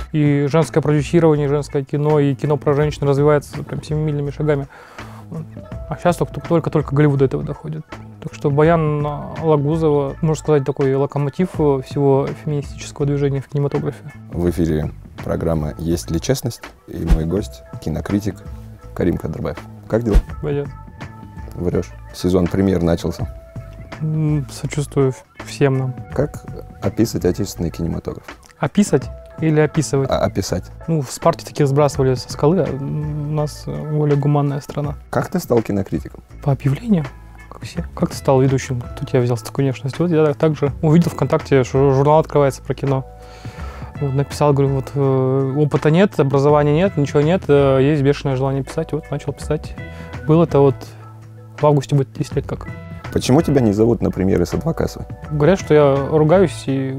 И женское продюсирование, и женское кино, и кино про женщин развивается прям семимильными шагами. А сейчас только Голливуд до этого доходит. Так что Баян Алагузова, можно сказать, такой локомотив всего феминистического движения в кинематографе. В эфире программа «Есть ли честность?» и мой гость, кинокритик Карим Кадырбаев. Как дела? Пойдет. Врешь. Сезон премьер начался. Сочувствую всем нам. Как описать отечественный кинематограф? Описать или описывать? Описать. В Спарте таких сбрасывали со скалы, а у нас более гуманная страна. Как ты стал кинокритиком? По объявлению, как все. Как ты стал ведущим? Тут я взял с такой внешностью. Вот я также увидел ВКонтакте, что журнал открывается про кино. Вот, написал, говорю, опыта нет, образования нет, ничего нет, есть бешеное желание писать. Вот начал писать. Было это в августе будет 10 лет как. Почему тебя не зовут на премьеры с Адвокасовой? Говорят, что я ругаюсь, и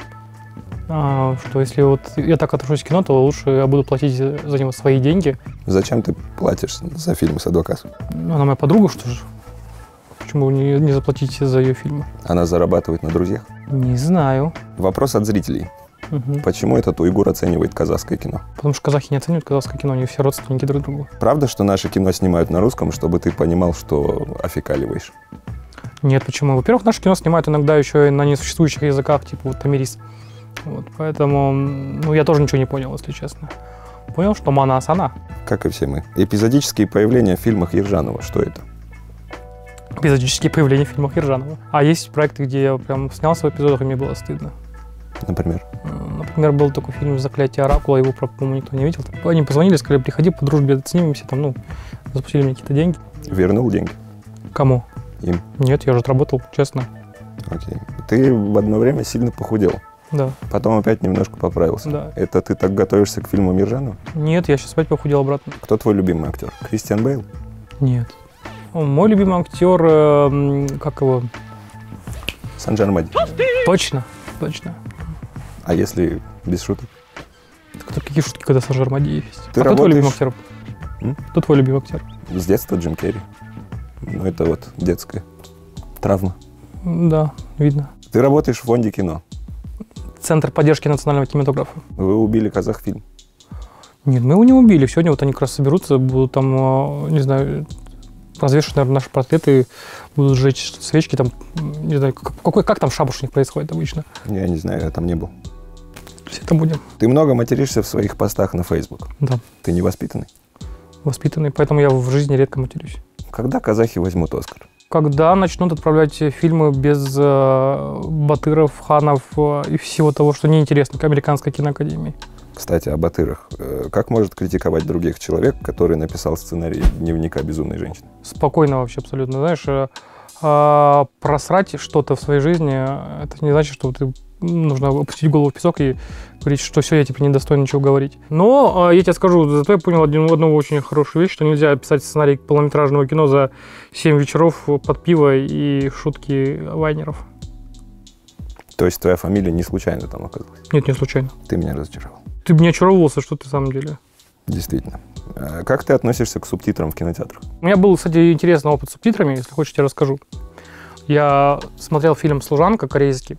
что если я так отношусь к кино, то лучше я буду платить за него свои деньги. Зачем ты платишь за фильмы с Адвокасовой? Она моя подруга, что же? Почему не заплатить за ее фильмы? Она зарабатывает на друзьях? Не знаю. Вопрос от зрителей. Угу. Почему этот уйгур оценивает казахское кино? Потому что казахи не оценивают казахское кино, они все родственники друг другу. Правда, что наше кино снимают на русском, чтобы ты понимал, что офикаливаешь? Нет, почему? Во-первых, наше кино снимают иногда еще и на несуществующих языках, типа тамирис. Поэтому, я тоже ничего не понял, если честно. Понял, что мана-асана. Как и все мы. Эпизодические появления в фильмах Ержанова. Что это? Эпизодические появления в фильмах Ержанова. А есть проекты, где я прям снялся в эпизодах, и мне было стыдно. Например? Например, был такой фильм «Заклятие Оракула», его, по-моему, никто не видел. Они позвонили, сказали, приходи, по дружбе снимемся, заплатили мне какие-то деньги. Вернул деньги? Кому? Им? Нет, я же отработал, честно. Окей. Ты в одно время сильно похудел. Да. Потом опять немножко поправился. Да. Это ты так готовишься к фильму Ержанова? Нет, я сейчас опять похудел обратно. Кто твой любимый актер? Кристиан Бейл? Нет. Мой любимый актер, как его? Санджар Мади. Точно. А если без шуток? Какие шутки, когда Санджар Мади есть? Ты Кто твой любимый актер? Кто твой любимый актер? С детства Джим Керри. Это детская травма. Да, видно. Ты работаешь в фонде кино. Центр поддержки национального кинематографа. Вы убили казахфильм. Нет, мы его не убили. Сегодня они как раз соберутся, будут там, не знаю, развешивать, наверное, наши портреты, будут сжечь свечки, там, не знаю, как там шабаш у них происходит обычно. Я не знаю, я там не был. Все это будем. Ты много материшься в своих постах на Facebook. Да. Ты невоспитанный? Воспитанный, поэтому я в жизни редко матерюсь. Когда казахи возьмут Оскар? Когда начнут отправлять фильмы без батыров, ханов и всего того, что неинтересно к американской киноакадемии. Кстати, о батырах. Как может критиковать других человек, который написал сценарий «Дневника безумной женщины»? Спокойно вообще абсолютно. Знаешь, просрать что-то в своей жизни, это не значит, что нужно опустить голову в песок и говорить, что все, я теперь недостоин ничего говорить. Но я тебе скажу, зато я понял одну очень хорошую вещь, что нельзя писать сценарий полнометражного кино за 7 вечеров под пиво и шутки вайнеров. То есть твоя фамилия не случайно там оказалась? Нет, не случайно. Ты меня разочаровал. Ты бы не очаровывался, что ты в самом деле. Действительно. Как ты относишься к субтитрам в кинотеатрах? У меня был, кстати, интересный опыт с субтитрами, если хочешь, я расскажу. Я смотрел фильм «Служанка» корейский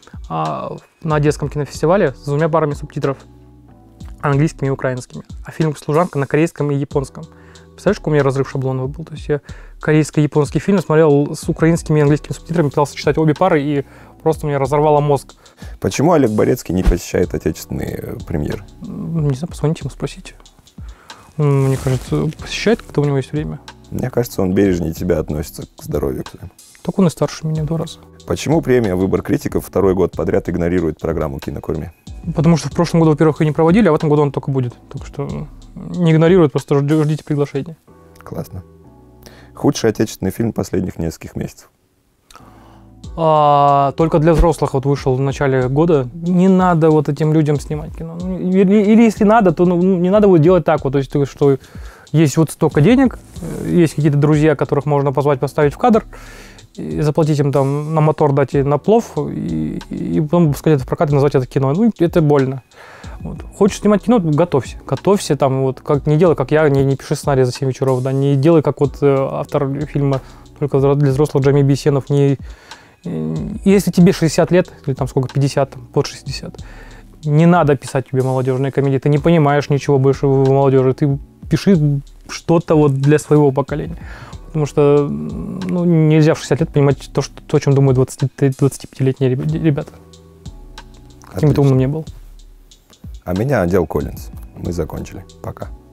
на Одесском кинофестивале с 2 парами субтитров, английскими и украинскими. А фильм «Служанка» на корейском и японском. Представляешь, какой у меня разрыв шаблонов был? То есть я корейско-японский фильм смотрел с украинскими и английскими субтитрами, пытался читать обе пары, и просто меня разорвало мозг. Почему Олег Борецкий не посещает отечественные премьеры? Не знаю, позвоните ему, спросите. Мне кажется, посещает, когда у него есть время. Мне кажется, он бережнее тебя относится к здоровью своему. Так он и старше меня 2 раза. Почему премия «Выбор критиков» 2-й год подряд игнорирует программу «Кинокурми»? Потому что в прошлом году, во-первых, ее не проводили, а в этом году он только будет. Так что не игнорируют, просто ждите приглашения. Классно. Худший отечественный фильм последних нескольких месяцев? Только для взрослых вышел в начале года. Не надо этим людям снимать кино. Или если надо, то не надо делать так. То есть, что есть столько денег, есть какие-то друзья, которых можно позвать, поставить в кадр, и заплатить им там на мотор, дать и на плов, и потом сказать это в прокат и назвать это кино. Это больно. Хочешь снимать кино, готовься. Готовься не делай, как я, не пиши сценарий за 7 вечеров, да, не делай, как автор фильма только для взрослых Джами Бейсенов. Если тебе 60 лет, или 50, под 60, Не надо писать тебе молодежные комедии, ты не понимаешь ничего больше в молодежи, ты пиши что-то вот для своего поколения. Потому что ну, нельзя в 60 лет понимать то, о чем думают 25-летние ребята. Каким бы ты умным не был. А меня отдел Коллинз. Мы закончили. Пока.